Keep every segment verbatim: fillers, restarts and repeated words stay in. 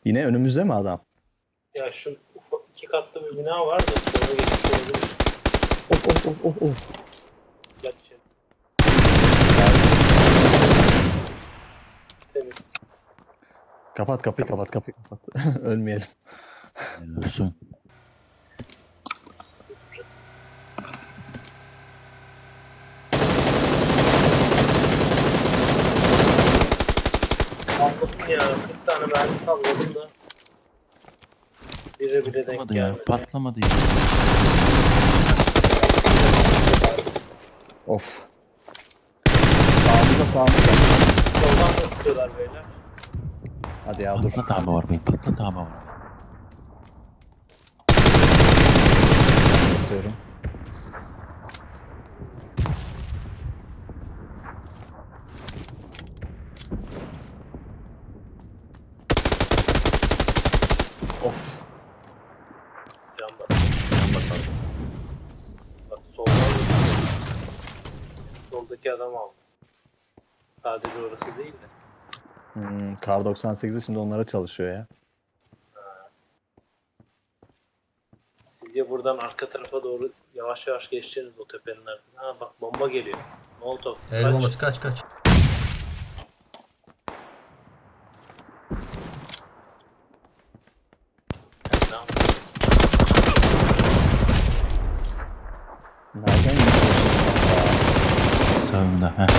Yine önümüzde mi adam? Ya şu ufak iki katlı bir bina var da sonra geçmiş olabilir. Of of of of of. Gel içeri. Temiz. Kapat kapıyı kapat kapıyı kapat. Ölmeyelim. Olsun. Salladım ya. kırk tane mermi salladım da. Bire bire denk Patlamadı ya. gelmedi. Patlamadı ya. Of. Sağımızda sağımızda. Soldan da tutuyorlar beyler. Hadi ya dur. Patlat abi arabayı. Patlat abi arabayı. Basıyorum. Of. Can bastım. Can basalım. Bak soldan da soldaki adam aldı. Sadece orası değil de. Hmm, Kar doksan sekizi şimdi onlara çalışıyor ya. Siz ya buradan arka tarafa doğru yavaş yavaş geçeceksiniz o tepenin ardından. Ha bak bomba geliyor. Molotov. El Kaç. bombası kaç kaç. Tamam. Nereden gidiyorsun? Sağında. Heh.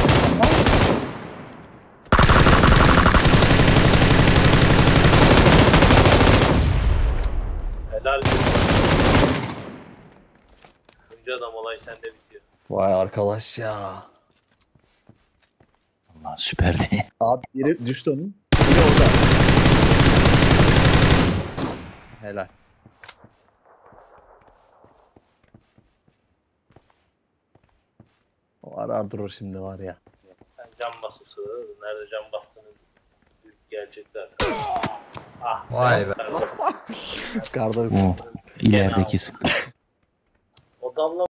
Helal olsun. Üçüncü adam olay sende bitiyor. Vay arkadaş ya. Allah süperdi. Abi biri düştü onun. Biri orada. Helal. O arar durur şimdi var ya. Sen can bas o sırada. Nerede can bastığını büyük gelecek zaten. Ah. Vay be. Karda O ilerideki sıktı. O dalla